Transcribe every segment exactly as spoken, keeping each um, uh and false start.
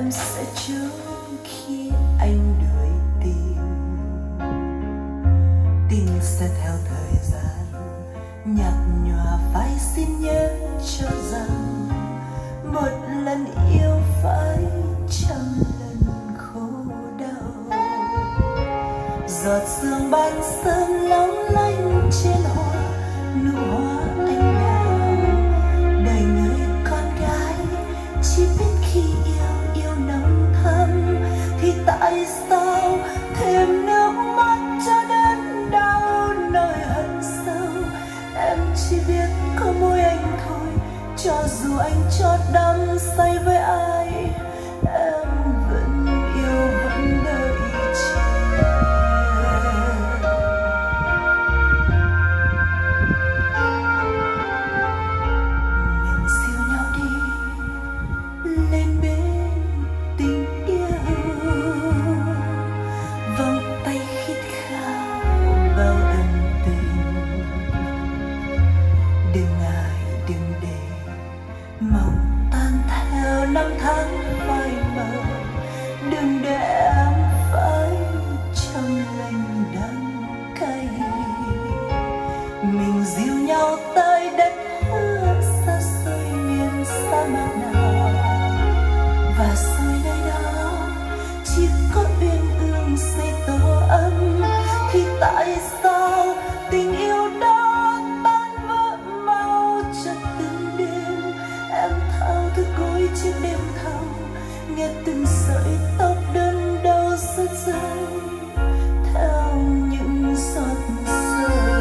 em sẽ trốn khi anh đợi tìm. Tình sẽ theo thời gian nhạt nhòa, phải xin nhớ cho rằng một lần yêu phải trăm lần khổ đau. Giọt sương ban sớm long lanh trên hoa, nụ hoa anh đào. Đời người con gái chỉ biết khi yêu, yêu nồng thắm. Thì tại sao thêm nước mắt cho đến đau nỗi hận sâu? Em chỉ biết có mỗi anh thôi, cho dù anh chót đắm say với ai, em vẫn yêu vẫn đợi chờ. Mình dìu nhau đi lên bên tình yêu, vòng tay khít khao bao ân tình. Đừng ngại đừng để mộng tan theo năm tháng phai mờ, đừng để em phải trong lành đắng cay. Mình dìu nhau tới đất hứa xa xôi miền sa mạc nào, và rồi nơi đó chỉ có uyên ương xây tổ ấm. Thì tại sao tình yêu đó tan vỡ mau cho từng đêm? Em thao thức gối chiếc đêm thâu, nghe từng sợi tóc đơn đau rơi rơi theo những giọt sầu.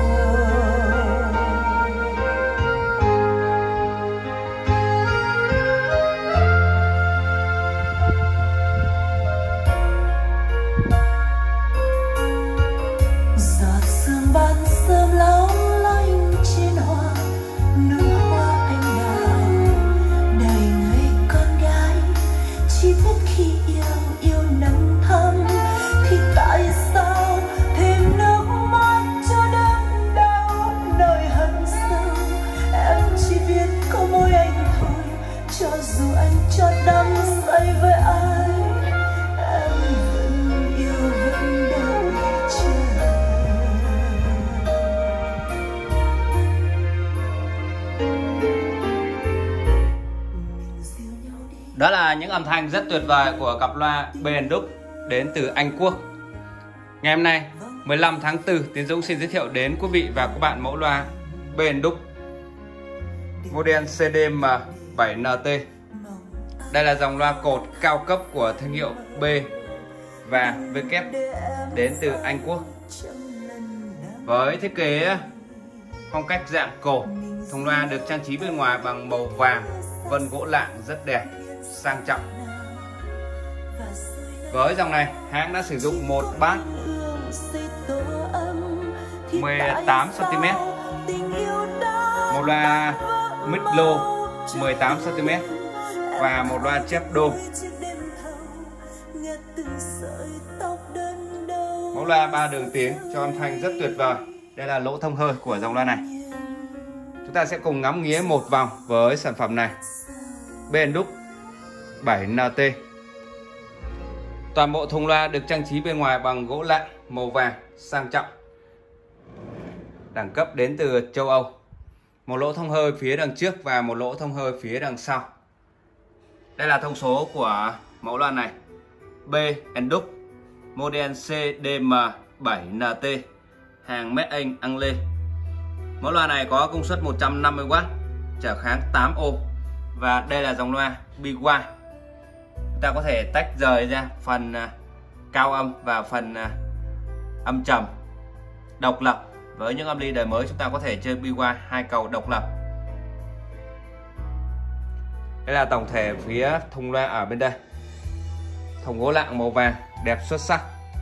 Giọt sương ban sớm long lanh trên hoa, nụ hoa anh đào. Đời người con gái chỉ biết khi yêu, yêu nồng thắm. Thì tại sao thêm nước mắt cho đến đau nỗi hận sâu? Em chỉ biết có mỗi anh thôi, cho dù anh chót đắm say với ai, em vẫn yêu vẫn đợi chờ. Đó là những âm thanh rất tuyệt vời của cặp loa bê en đúc đến từ Anh Quốc. Ngày hôm nay mười lăm tháng tư, Tiến Dũng xin giới thiệu đến quý vị và các bạn mẫu loa bê en đúc model C D M bảy N T. Đây là dòng loa cột cao cấp của thương hiệu B và W đến từ Anh Quốc. Với thiết kế phong cách dạng cổ, thùng loa được trang trí bên ngoài bằng màu vàng, vân gỗ lạng rất đẹp, sang trọng. Với dòng này, hãng đã sử dụng một bát mười tám xăng ti mét, một loa mid low mười tám xăng ti mét và một loa chép đô. Mẫu loa ba đường tiếng cho âm thanh rất tuyệt vời. Đây là lỗ thông hơi của dòng loa này. Chúng ta sẽ cùng ngắm nghía một vòng với sản phẩm này, bê en đúc bảy N T. Toàn bộ thùng loa được trang trí bên ngoài bằng gỗ lạng màu vàng, sang trọng, đẳng cấp đến từ châu Âu. Một lỗ thông hơi phía đằng trước và một lỗ thông hơi phía đằng sau. Đây là thông số của mẫu loa này, bê en đúc model C D M bảy N T, hàng Made in Anglais. Mẫu loa này có công suất một trăm năm mươi oát, trở kháng tám ohm, và đây là dòng loa Big One. Chúng ta có thể tách rời ra phần cao âm và phần âm trầm độc lập. Với những âm ly đời mới, chúng ta có thể chơi Big One hai cầu độc lập. Đây là tổng thể phía thùng loa ở bên đây. Thùng gỗ lạng màu vàng đẹp xuất sắc.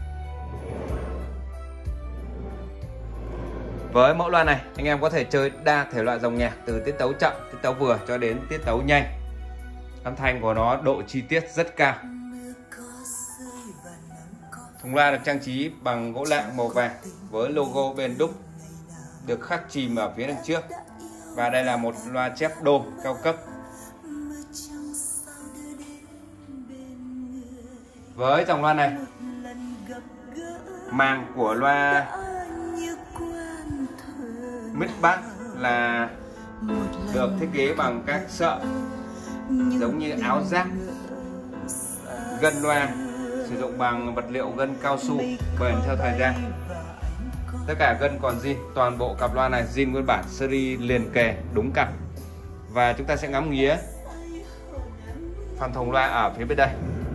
Với mẫu loa này, anh em có thể chơi đa thể loại dòng nhạc, từ tiết tấu chậm, tiết tấu vừa cho đến tiết tấu nhanh. Âm thanh của nó độ chi tiết rất cao. Thùng loa được trang trí bằng gỗ lạng màu vàng với logo bê en đúc được khắc chìm ở phía đằng trước. Và đây là một loa chép đô cao cấp. Với dòng loa này, màng của loa mid bass là được thiết kế bằng các sợi giống như áo giáp. Gân loa sử dụng bằng vật liệu gân cao su bền theo thời gian. Tất cả gân còn zin, toàn bộ cặp loa này zin nguyên bản, series liền kề đúng cặp. Và chúng ta sẽ ngắm nghía phần thùng loa ở phía bên đây.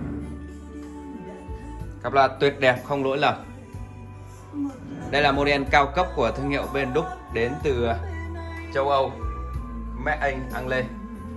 Cặp loa tuyệt đẹp, không lỗi lầm. Đây là model cao cấp của thương hiệu Benelux đến từ châu Âu, Made in England.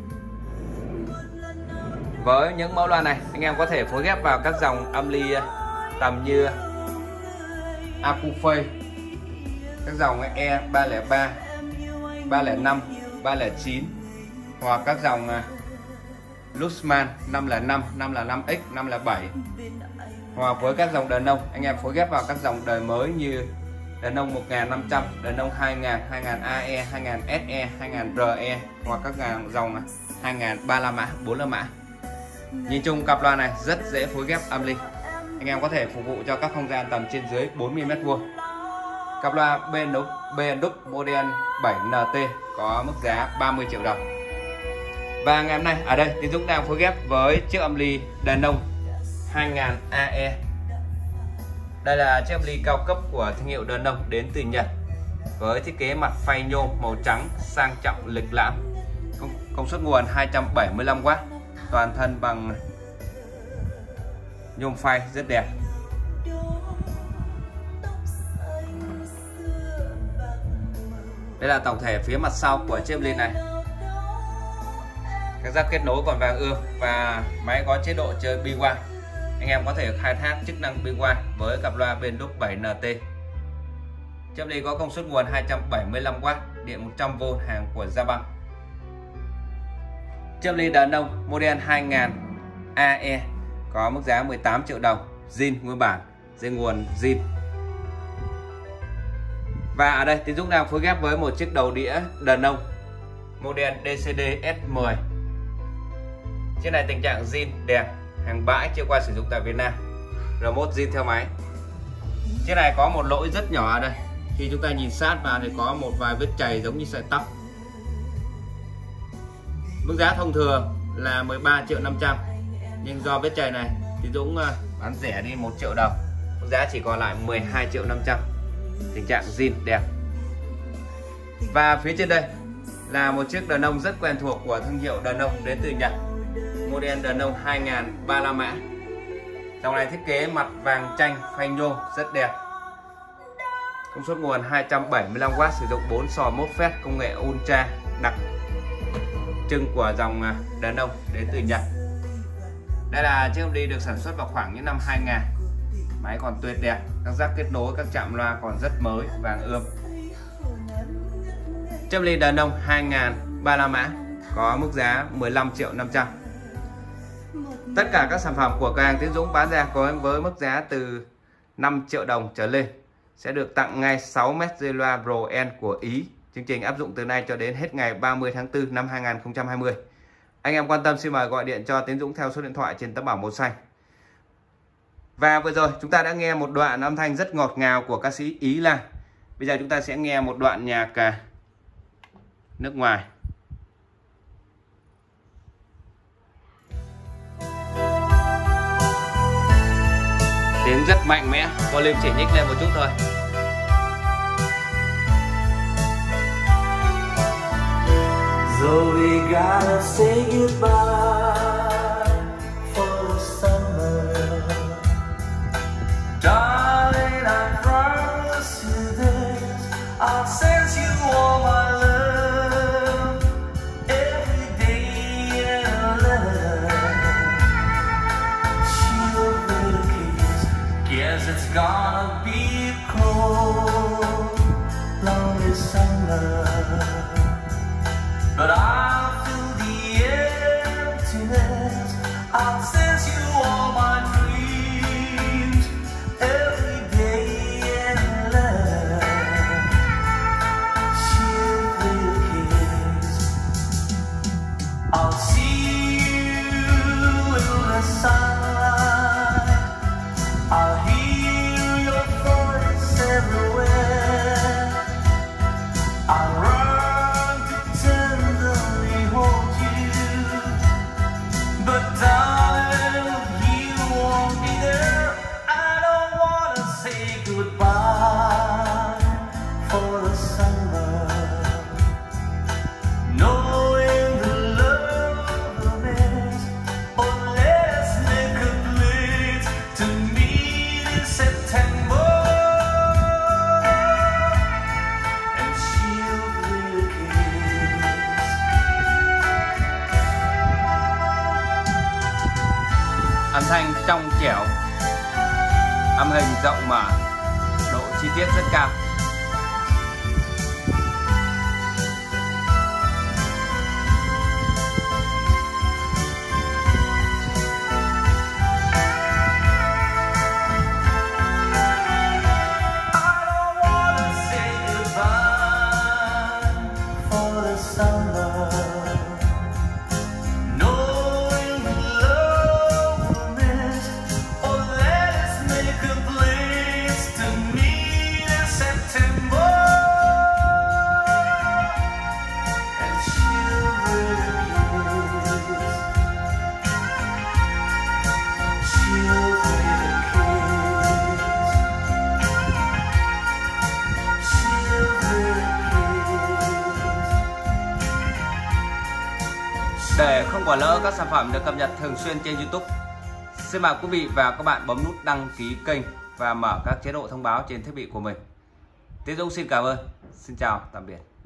Với những mẫu loa này, anh em có thể phối ghép vào các dòng âm ly tầm như Acouphase, các dòng E ba không ba, ba không năm, ba không chín, hoặc các dòng Luxman năm không năm, năm không năm X, năm không bảy. Hoặc với các dòng đờn nông, anh em phối ghép vào các dòng đời mới như đờn nông một nghìn năm trăm, đờn nông hai nghìn, hai nghìn A E, hai nghìn S E, hai nghìn R E, hoặc các dòng hai nghìn ba mươi lăm mã, bốn mươi lăm mã. Nhìn chung cặp loa này rất dễ phối ghép âm ly. Anh em có thể phục vụ cho các không gian tầm trên dưới bốn mươi mét vuông. Cặp loa Benelux model bảy N T có mức giá ba mươi triệu đồng. Và ngày hôm nay ở đây Tiến Dũng đang phối ghép với chiếc âm ly đờn nông hai nghìn A E. Đây là chiếc âm ly cao cấp của thương hiệu đờn nông đến từ Nhật, với thiết kế mặt phay nhôm màu trắng sang trọng lịch lãm. Công, công suất nguồn hai trăm bảy mươi lăm oát, toàn thân bằng nhôm phay rất đẹp. Đây là tổng thể phía mặt sau của chiếc âm ly này. Các giác kết nối còn vàng ươm và máy có chế độ chơi bi quang. Anh em có thể khai thác chức năng bi quang với cặp loa Benelux bảy N T. Chiếc âm ly có công suất nguồn hai trăm bảy mươi lăm oát, điện một trăm vôn, hàng của Japan. Chiếc âm ly đờn nông model hai nghìn A E có mức giá mười tám triệu đồng, zin nguyên bản, dây nguồn zin. Và ở đây Tiến Dũng đang phối ghép với một chiếc đầu đĩa đờn nông model D C D S mười. Chiếc này tình trạng zin đẹp, hàng bãi, chưa qua sử dụng tại Việt Nam. Remote zin theo máy. Chiếc này có một lỗi rất nhỏ ở đây. Khi chúng ta nhìn sát vào thì có một vài vết chày giống như sợi tóc. Mức giá thông thường là mười ba triệu năm trăm, nhưng do vết chày này thì Dũng bán rẻ đi một triệu đồng, mức giá chỉ còn lại mười hai triệu năm trăm. Tình trạng zin đẹp. Và phía trên đây là một chiếc đờn nông rất quen thuộc của thương hiệu đờn nông đến từ Nhật, model đờn nông hai nghìn ba mươi lăm mã. Dòng này thiết kế mặt vàng chanh phanh nhôm rất đẹp. Công suất nguồn hai trăm bảy mươi lăm oát, sử dụng bốn sò mốt phét công nghệ Ultra đặc trưng của dòng đờn nông đến từ Nhật. Đây là chiếc âm ly được sản xuất vào khoảng những năm hai nghìn. Máy còn tuyệt đẹp, các giác kết nối, các chạm loa còn rất mới, vàng ươm. Chiếc âm ly đờn nông hai nghìn ba mươi lăm mã có mức giá mười lăm triệu năm trăm. Tất cả các sản phẩm của cửa hàng Tiến Dũng bán ra có với mức giá từ năm triệu đồng trở lên sẽ được tặng ngay sáu mét dây loa Pro N của Ý. Chương trình áp dụng từ nay cho đến hết ngày ba mươi tháng tư năm hai nghìn không trăm hai mươi. Anh em quan tâm xin mời gọi điện cho Tiến Dũng theo số điện thoại trên tấm bảng màu xanh. Và vừa rồi chúng ta đã nghe một đoạn âm thanh rất ngọt ngào của ca sĩ Ý Lan. Bây giờ chúng ta sẽ nghe một đoạn nhạc nước ngoài. Tiếng rất mạnh mẽ, volume chỉ nhích lên một chút thôi. So we gotta say goodbye for the summer. Darling, I promise you this, I'll send you all my love every day in a letter. She'll wait a kiss, guess it's gonna be a cold, lonely summer. But I'll fill the emptiness, I'll send you all my dreams every day in love. She'll play a kiss, I'll see you in the sunlight thanh trong trẻo, âm hình rộng mở, độ chi tiết rất cao. Để không bỏ lỡ các sản phẩm được cập nhật thường xuyên trên YouTube, xin mời quý vị và các bạn bấm nút đăng ký kênh và mở các chế độ thông báo trên thiết bị của mình. Tiến Dũng xin cảm ơn. Xin chào, tạm biệt.